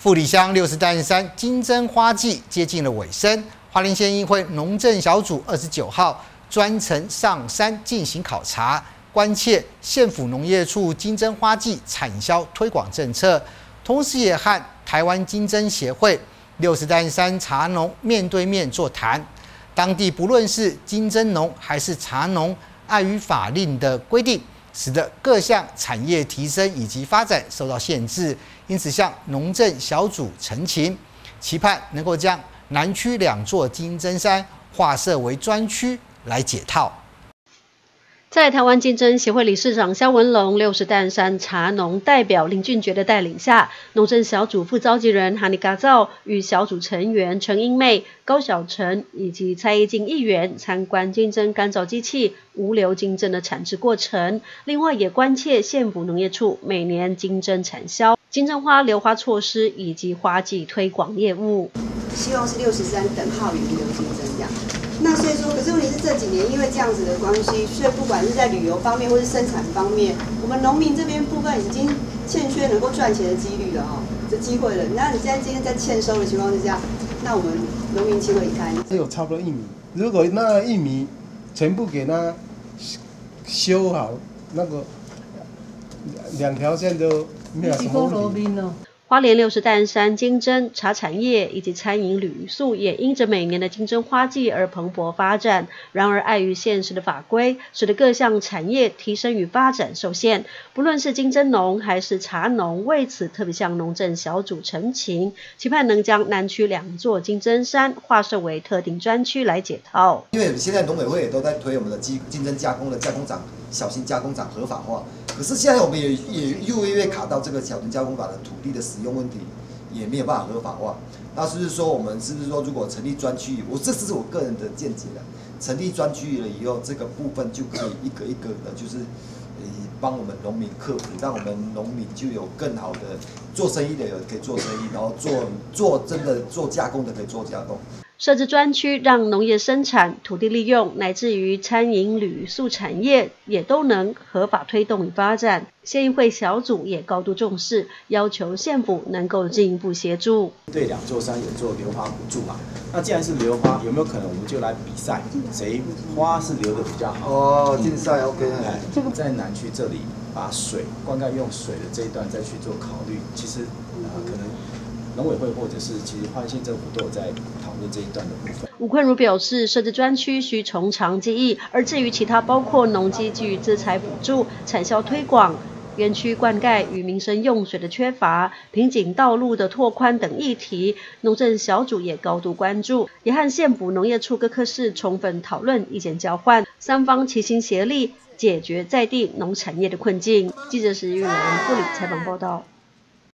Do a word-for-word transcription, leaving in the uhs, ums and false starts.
富里乡六十担山金针花季接近了尾声，花莲县议会农政小组二十九号专程上山进行考察，关切县府农业处金针花季产销推广政策，同时也和台湾金针协会、六十担山茶农面对面座谈。当地不论是金针农还是茶农，碍于法令的规定，使得各项产业提升以及发展受到限制，因此向农政小组陈情，期盼能够将南区两座金针山划设为专区来解套。 在台湾金针协会理事长肖文龙、六十担山茶农代表林俊杰的带领下，农政小组副召集人哈尼嘎造与小组成员陈英妹、高小晨以及蔡依静议员参观金针干燥机器无硫金针的产制过程，另外也关切县府农业处每年金针产销、金针花留花措施以及花季推广业务。 希望是六十三等号与无硫金针这样。那所以说，可是问题是这几年因为这样子的关系，所以不管是在旅游方面或是生产方面，我们农民这边部分已经欠缺能够赚钱的几率了哈、哦，这机会了。那你现在今天在欠收的情况之下，那我们农民情何以堪？ 只有差不多一米，如果那一米全部给它修好，那个两条线都没有什么问题。 花莲六十担山金针茶产业以及餐饮旅宿也因着每年的金针花季而蓬勃发展，然而碍于现实的法规，使得各项产业提升与发展受限。不论是金针农还是茶农，为此特别向农政小组陈情，期盼能将南区两座金针山划设为特定专区来解套。 因为现在农委会也都在推我们的金针加工的加工厂、小型加工厂合法化。可是现在我们也也越来越卡到这个小型加工法的土地的使用问题，也没有办法合法化。那是不是说我们是不是说，如果成立专区，我这是我个人的见解了。成立专区了以后，这个部分就可以一个一个的，就是呃帮我们农民克服，让我们农民就有更好的做生意的有可以做生意，然后做做真的做加工的可以做加工。 设置专区，让农业生产、土地利用，乃至于餐饮、旅宿产业也都能合法推动与发展。县议会小组也高度重视，要求县府能够进一步协助。 对两座山有做留花补助嘛？那既然是留花，有没有可能我们就来比赛，谁花是留的比较好？ 哦，竞赛 OK。 哎，这个在南区这里把水灌溉用水的这一段再去做考虑，其实呃可能。农委会或者是其实花莲县政府都有在讨论这一段的部分。 吴坤如表示，设置专区需从长计议，而至于其他包括农机具资财补助、产销推广、园区灌溉与民生用水的缺乏、瓶颈道路的拓宽等议题，农政小组也高度关注，也和县府农业处各科室充分讨论、意见交换，三方齐心协力解决在地农产业的困境。记者石玉兰富里采访报道。